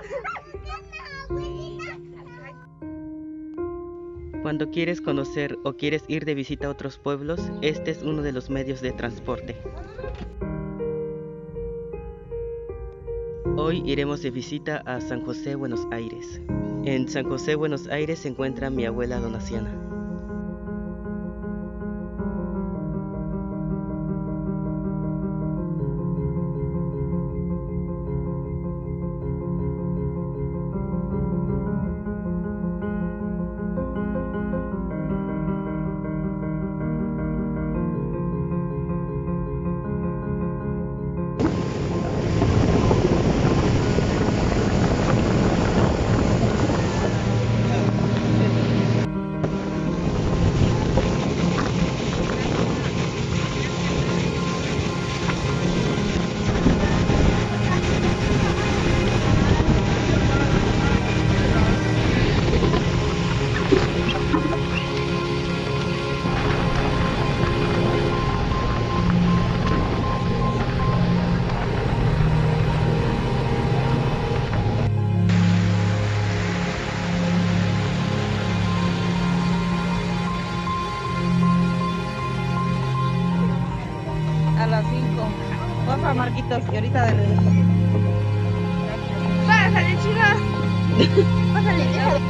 Cuando quieres conocer o quieres ir de visita a otros pueblos, este es uno de los medios de transporte. Hoy iremos de visita a San José, Buenos Aires. En San José, Buenos Aires se encuentra mi abuela Donaciana. A las 5. Porfa, Marquitos, y ahorita de regreso. Pásale, chica. Pásale, déjale.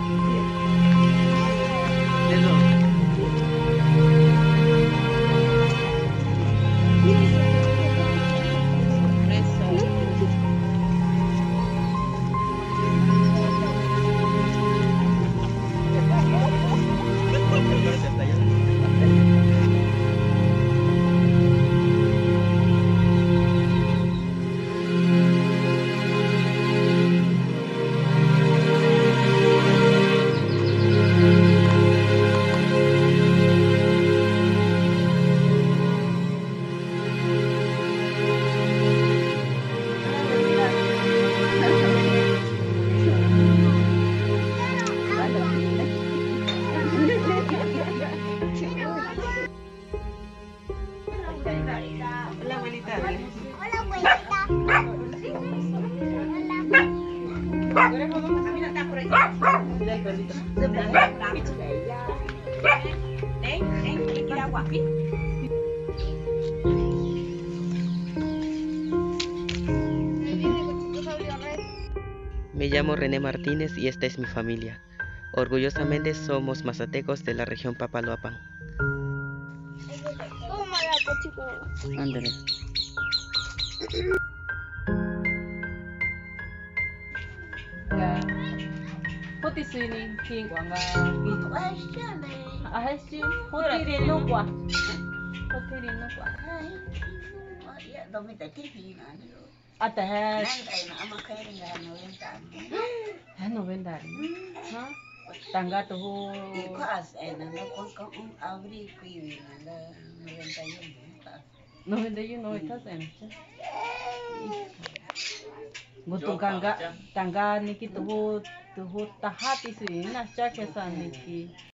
Hola, abuelita. Hola, abuelita. Mira, está por ahí. Mira el perrito. Ven, agua. Me llamo René Martínez y esta es mi familia. Orgullosamente somos mazatecos de la región Papaloapan. Ándale. 호티스니 킹광가 아저씨 호텔이 누구야? 호텔이 누구야? 아따 해. 해 노벤다리. 하? Tangga tuh. No estás en. Butuh tangga niki tuh tahati sih, nasca kesan niki.